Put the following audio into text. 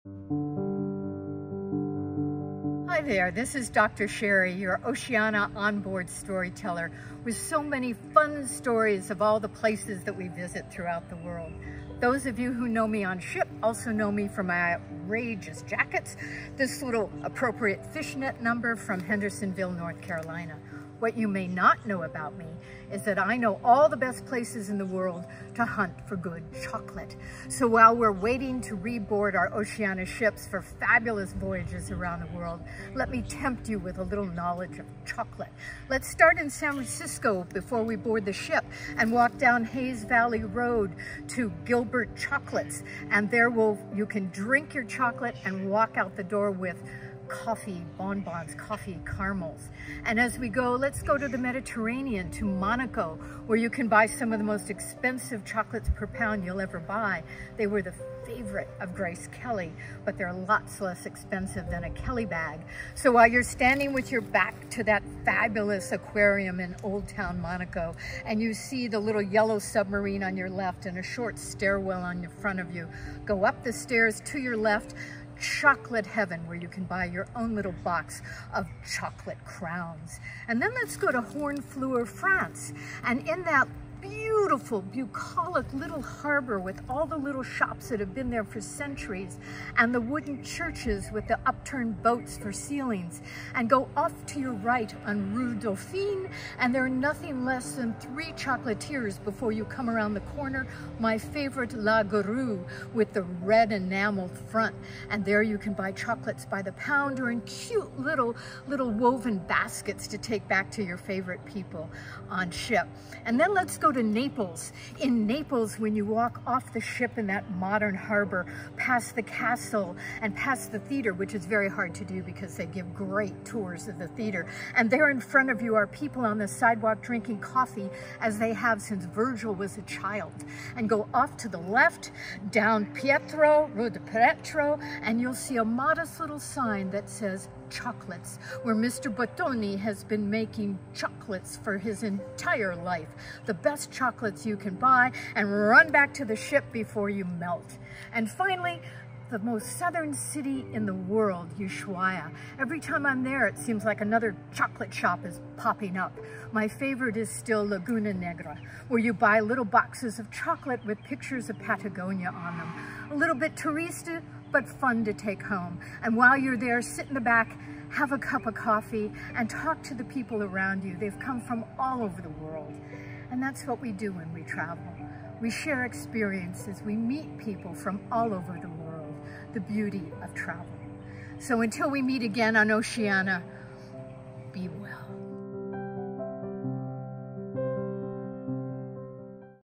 Hi there, this is Dr. Sherry, your Oceania onboard storyteller, with so many fun stories of all the places that we visit throughout the world. Those of you who know me on ship also know me for my outrageous jackets, this little appropriate fishnet number from Hendersonville, North Carolina. What you may not know about me is that I know all the best places in the world to hunt for good chocolate. So while we're waiting to reboard our Oceania ships for fabulous voyages around the world, let me tempt you with a little knowledge of chocolate. Let's start in San Francisco before we board the ship and walk down Hayes Valley Road to Gilbert Chocolates. And there you can drink your chocolate and walk out the door with coffee bonbons, coffee caramels. And as we go, let's go to the Mediterranean, to Monaco, where you can buy some of the most expensive chocolates per pound you'll ever buy. They were the favorite of Grace Kelly, but they're lots less expensive than a Kelly bag. So while you're standing with your back to that fabulous aquarium in Old Town Monaco, and you see the little yellow submarine on your left and a short stairwell on the front of you, go up the stairs to your left, Chocolate Heaven, where you can buy your own little box of chocolate crowns. And then let's go to Honfleur, France. And in that beautiful, bucolic little harbor with all the little shops that have been there for centuries, and the wooden churches with the upturned boats for ceilings, and go off to your right on Rue Dauphine, and there are nothing less than 3 chocolatiers before you come around the corner. My favorite, La Guru, with the red enameled front, and there you can buy chocolates by the pound or in cute little woven baskets to take back to your favorite people on ship. And then let's go to Naples. In Naples, when you walk off the ship in that modern harbor, past the castle and past the theater, which is very hard to do because they give great tours of the theater, and there in front of you are people on the sidewalk drinking coffee as they have since Virgil was a child. And go off to the left, down Pietro, Rue de Pietro, and you'll see a modest little sign that says chocolates, where Mr. Bottoni has been making chocolates for his entire life. The best chocolates you can buy, and run back to the ship before you melt. And finally, the most southern city in the world, Ushuaia. Every time I'm there, it seems like another chocolate shop is popping up. My favorite is still Laguna Negra, where you buy little boxes of chocolate with pictures of Patagonia on them. A little bit tourista, but fun to take home. And while you're there, sit in the back, have a cup of coffee, and talk to the people around you. They've come from all over the world. And that's what we do when we travel. We share experiences, we meet people from all over the world, the beauty of travel. So until we meet again on Oceania, be well.